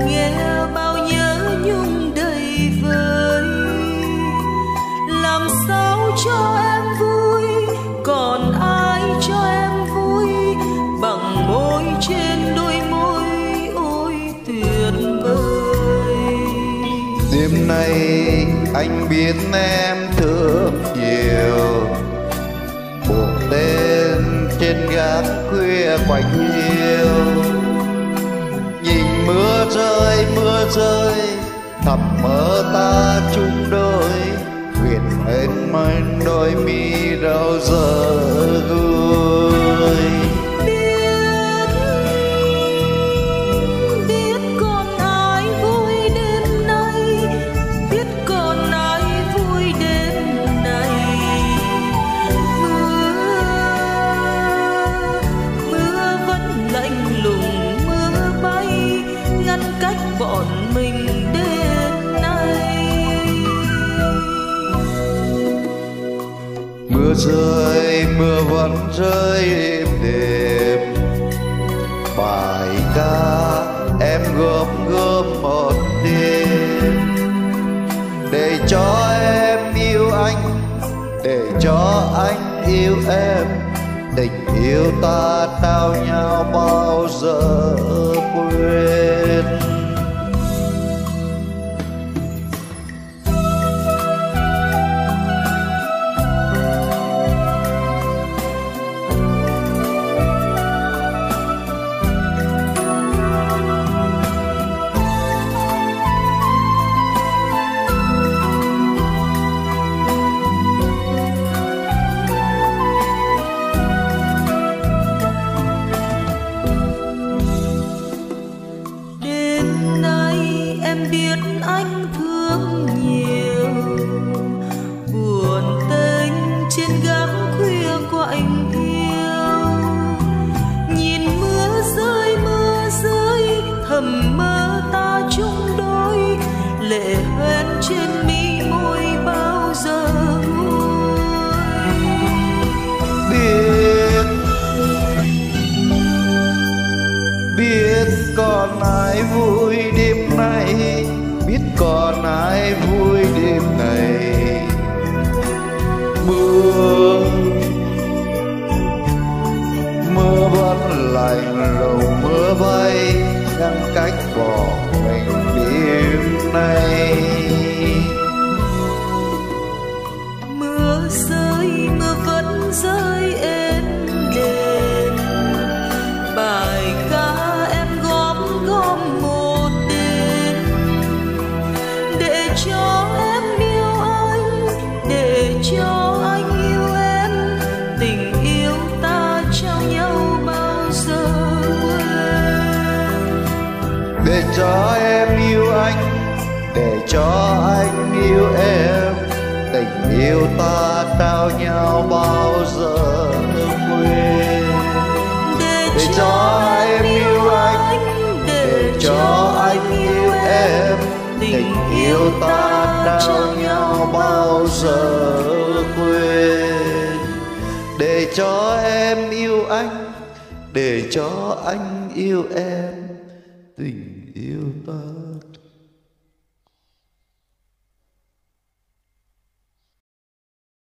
nghe bao nhớ nhung đầy vơi. Làm sao cho em vui, còn ai cho em vui bằng môi trên đôi môi ôi tuyệt vời. Đêm nay anh biết em thương nhiều, buộc tên trên gác khuya quạnh hiu. Nhìn mưa rơi thầm mơ ta chung đôi, huyền mênh mênh đôi mi đâu giờ gối. Biết còn ai vui đêm nay, biết còn ai vui đêm này. Mưa vẫn lạnh lùng, mưa bay ngăn cách bọn mình đêm nay. Mưa rơi mưa vẫn rơi êm đềm, bài ca em gom một đêm. Để cho em yêu anh, để cho anh yêu em, tình yêu ta trao nhau bao giờ quên. Em biết anh thương nhiều, buồn tênh trên gác khuya quạnh hiu. Nhìn mưa rơi thầm mơ ta chung đôi, lệ hoen trên mi môi bao giờ nguôi. Biết còn ai vui đêm nay, biết còn ai vui đêm này. Mưa vẫn lạnh lùng, mưa bay ngăn cách bọn mình đêm nay. Mưa vẫn rơi êm đềm, bài ca em gom một đêm. Để cho em yêu anh, để cho anh yêu em, tình yêu ta trao nhau bao giờ quên. Để cho em yêu anh, để cho anh yêu em, tình yêu ta trao nhau bao giờ quên. Để cho em yêu anh, để cho anh yêu em, tình yêu ta trao nhau bao giờ quên. Để cho em yêu anh, để cho anh yêu em, tình yêu ta